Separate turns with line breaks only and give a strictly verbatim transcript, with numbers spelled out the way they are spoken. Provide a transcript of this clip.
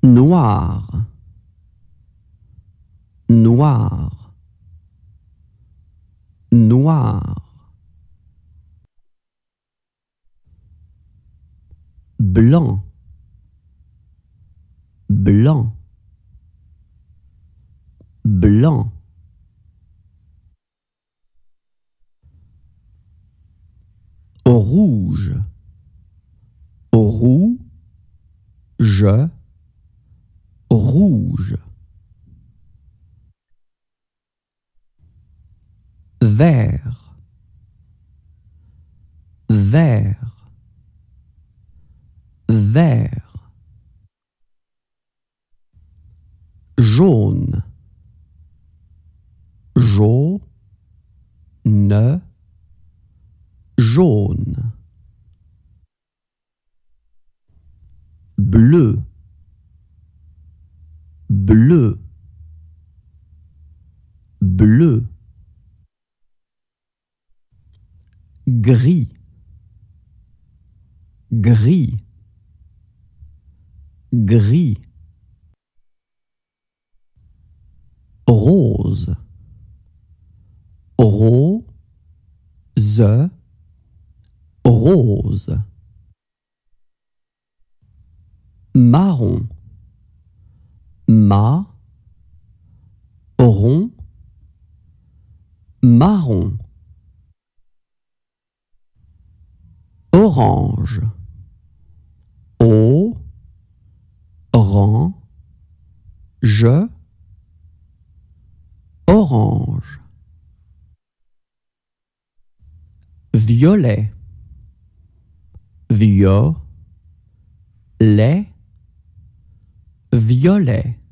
Noir, noir, noir. Blanc, blanc, blanc. Rouge, rouge, rouge. Vert, vert, vert. Jaune, jaune, jaune. Bleu, bleu, bleu. Gris, gris, gris. Rose, rose, rose. Marron, ma, rond, marron. Orange, o, ran, je, orange. Violet, violet, violet.